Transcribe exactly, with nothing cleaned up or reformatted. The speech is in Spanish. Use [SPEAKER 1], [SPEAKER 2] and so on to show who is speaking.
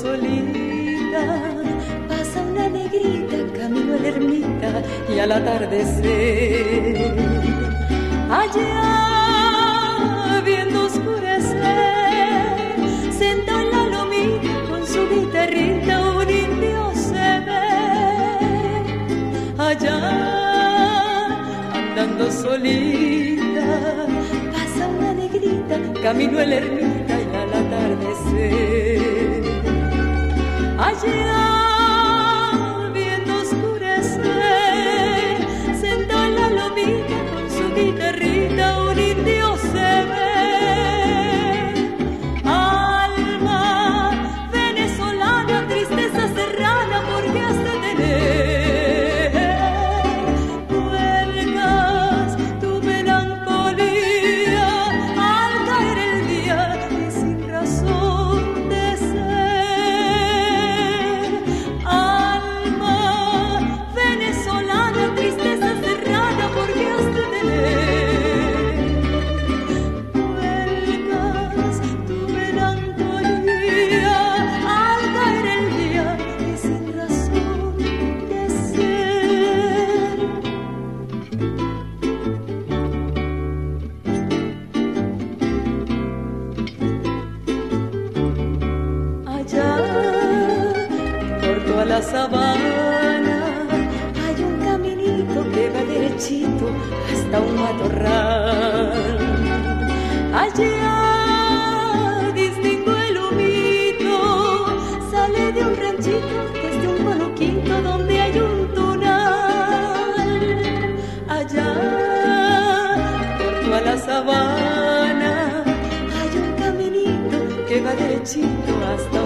[SPEAKER 1] solita, pasa una negrita camino a la ermita y al atardecer, allá viendo oscurecer, sentado en la lomita con su guitarrita, un indio se ve. Allá andando solita, pasa una negrita camino a la ermita y al atardecer, allá viendo oscurecer, sentado en la lomita con su guitarrita, un indio se ve. Alma venezolana, tristeza serrana, porque has de tener huelgas tu melancolía al caer el día y sin razón de ser. Alma venezolana, tristeza serrana, porque has de tener huelgas tu melancolía al caer el día y sin razón de ser. Allá por toda la sabana hay un caminito que va derechito hasta un matorral. Allá distingo el humito, sale de un ranchito desde un coloquito donde hay un tunal. Allá por toda la sabana hay un caminito que va derechito hasta